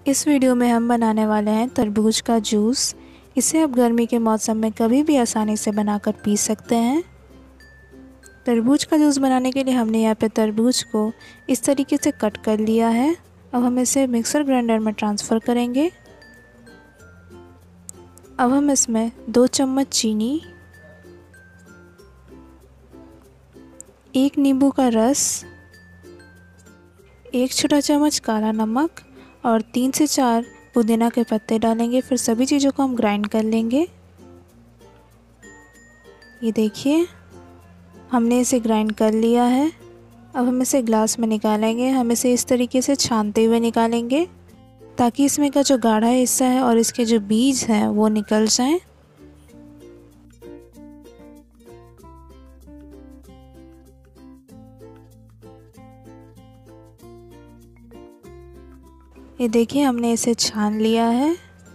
इस वीडियो में हम बनाने वाले हैं तरबूज का जूस। इसे आप गर्मी के मौसम में कभी भी आसानी से बनाकर पी सकते हैं। तरबूज का जूस बनाने के लिए हमने यहाँ पे तरबूज को इस तरीके से कट कर लिया है। अब हम इसे मिक्सर ग्राइंडर में ट्रांसफ़र करेंगे। अब हम इसमें 2 चम्मच चीनी, 1 नींबू का रस, 1 छोटा चम्मच काला नमक और 3 से 4 पुदीना के पत्ते डालेंगे। फिर सभी चीज़ों को हम ग्राइंड कर लेंगे। ये देखिए, हमने इसे ग्राइंड कर लिया है। अब हम इसे ग्लास में निकालेंगे। हम इसे इस तरीके से छानते हुए निकालेंगे ताकि इसमें का जो गाढ़ा हिस्सा है और इसके जो बीज हैं वो निकल जाएं। ये देखिए, हमने इसे छान लिया है।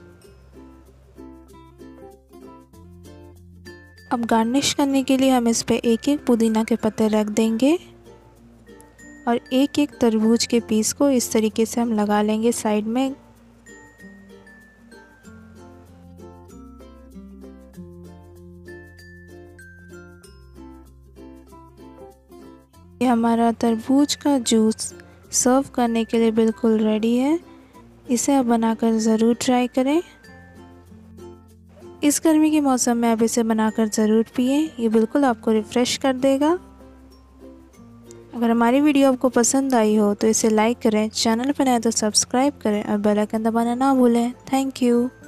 अब गार्निश करने के लिए हम इस पे एक एक पुदीना के पत्ते रख देंगे और एक एक तरबूज के पीस को इस तरीके से हम लगा लेंगे साइड में। ये हमारा तरबूज का जूस सर्व करने के लिए बिल्कुल रेडी है। इसे आप बनाकर ज़रूर ट्राई करें। इस गर्मी के मौसम में आप इसे बनाकर ज़रूर पिएं। ये बिल्कुल आपको रिफ़्रेश कर देगा। अगर हमारी वीडियो आपको पसंद आई हो तो इसे लाइक करें, चैनल पर नए तो सब्सक्राइब करें और बेल आइकन दबाना ना भूलें। Thank you.